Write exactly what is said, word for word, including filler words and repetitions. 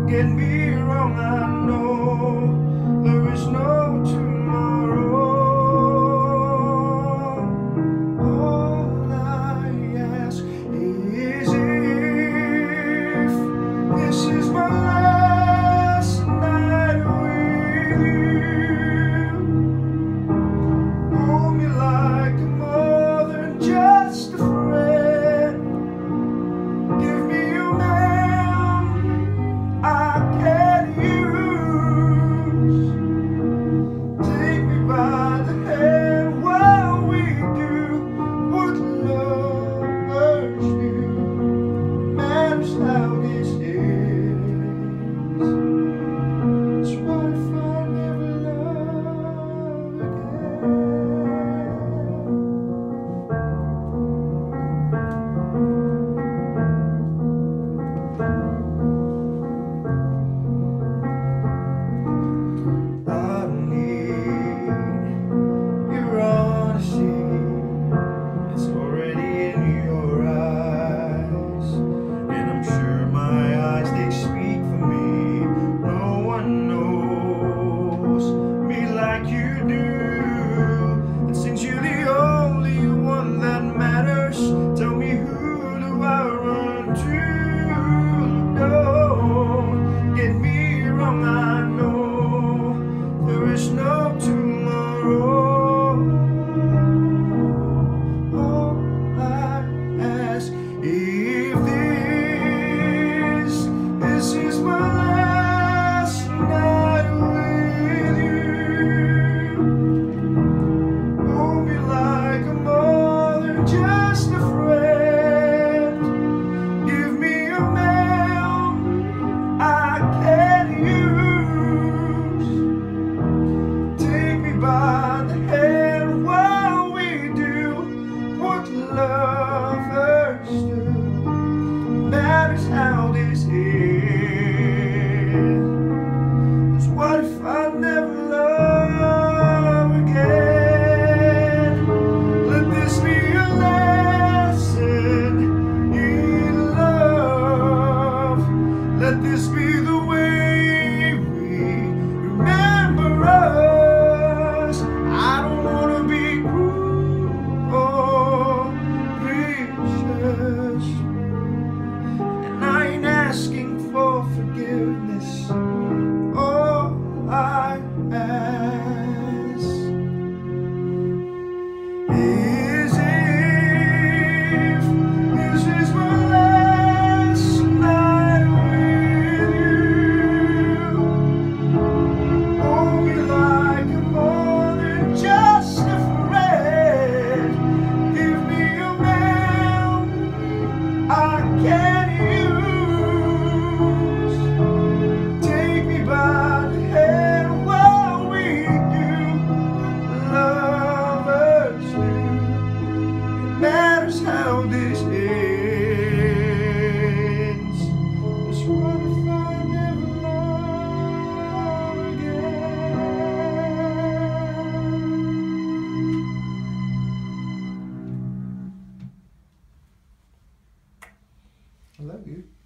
Get me wrong, I know there is no tomorrow. All I ask is if this is my last night with you. Hold me like a more than just a friend. Give me a man I can use. Take me by the hand while we do what lovers do. Matters how this ends. It's what if I never love again. No tomorrow. All I ask, if this this is my last night with you, hold me like a more than just a friend. Give me a man I can use. By the hand while we do what lovers do. Matters how this ends. What if I never love again? Let this be a lesson in love. Let this be the way we remember us. And I ain't asking for forgiveness. All I ask is if this is my last night with you. Hold me like a more than just a friend. Give me a man I can use. Take me by the hand while we do lovers do. It matters how this ends. It's what if I never love again? I love you.